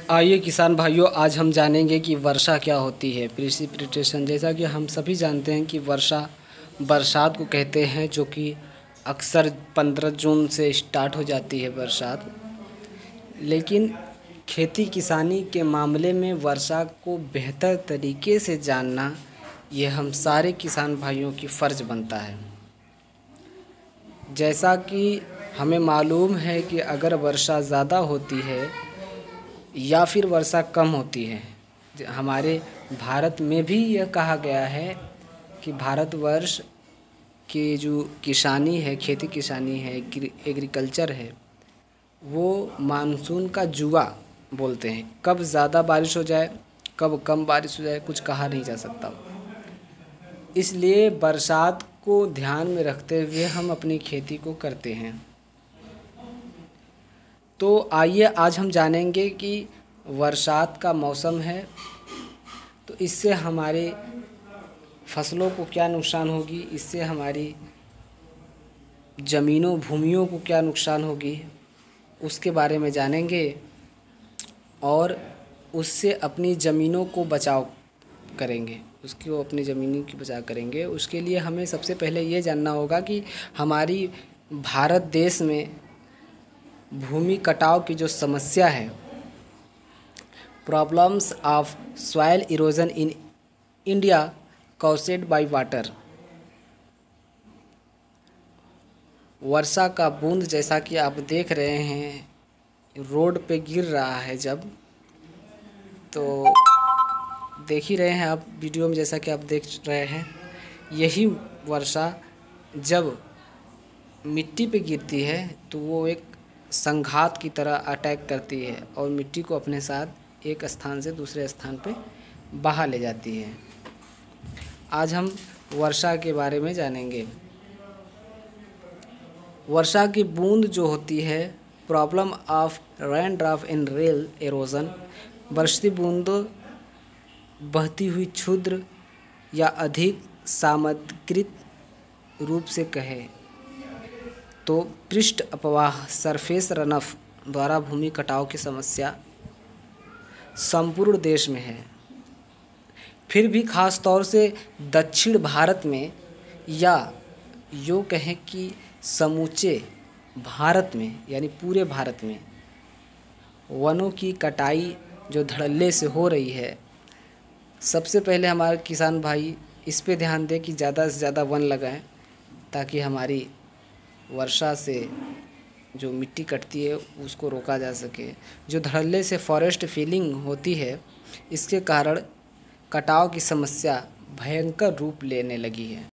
आइए किसान भाइयों, आज हम जानेंगे कि वर्षा क्या होती है। प्रिसिपिटेशन, जैसा कि हम सभी जानते हैं कि वर्षा बरसात को कहते हैं, जो कि अक्सर 15 जून से स्टार्ट हो जाती है बरसात। लेकिन खेती किसानी के मामले में वर्षा को बेहतर तरीके से जानना ये हम सारे किसान भाइयों की फ़र्ज़ बनता है। जैसा कि हमें मालूम है कि अगर वर्षा ज़्यादा होती है या फिर वर्षा कम होती है, हमारे भारत में भी यह कहा गया है कि भारतवर्ष की जो किसानी है, खेती किसानी है, एग्रीकल्चर है, वो मानसून का जुआ बोलते हैं। कब ज़्यादा बारिश हो जाए, कब कम बारिश हो जाए, कुछ कहा नहीं जा सकता। इसलिए बरसात को ध्यान में रखते हुए हम अपनी खेती को करते हैं। तो आइए आज हम जानेंगे कि बरसात का मौसम है तो इससे हमारे फसलों को क्या नुकसान होगी, इससे हमारी ज़मीनों भूमियों को क्या नुकसान होगी, उसके बारे में जानेंगे और उससे अपनी ज़मीनों को बचाव करेंगे, उसको अपनी ज़मीनों की बचाव करेंगे। उसके लिए हमें सबसे पहले ये जानना होगा कि हमारी भारत देश में भूमि कटाव की जो समस्या है, problems of soil erosion in India caused by water. वर्षा का बूंद जैसा कि आप देख रहे हैं रोड पे गिर रहा है, जब तो देख ही रहे हैं आप वीडियो में, जैसा कि आप देख रहे हैं, यही वर्षा जब मिट्टी पे गिरती है तो वो एक संघात की तरह अटैक करती है और मिट्टी को अपने साथ एक स्थान से दूसरे स्थान पे बहा ले जाती है। आज हम वर्षा के बारे में जानेंगे। वर्षा की बूंद जो होती है, problem of rain drop in rill erosion, बरसती बूंदों बहती हुई क्षुद्र या अधिक सामग्रित रूप से कहे तो पृष्ठ अपवाह सरफेस रनऑफ द्वारा भूमि कटाव की समस्या संपूर्ण देश में है। फिर भी खास तौर से दक्षिण भारत में, या यूँ कहें कि समूचे भारत में, यानी पूरे भारत में वनों की कटाई जो धड़ल्ले से हो रही है। सबसे पहले हमारे किसान भाई इस पे ध्यान दें कि ज़्यादा से ज़्यादा वन लगाएं, ताकि हमारी वर्षा से जो मिट्टी कटती है उसको रोका जा सके। जो धड़ल्ले से फॉरेस्ट फीलिंग होती है, इसके कारण कटाव की समस्या भयंकर रूप लेने लगी है।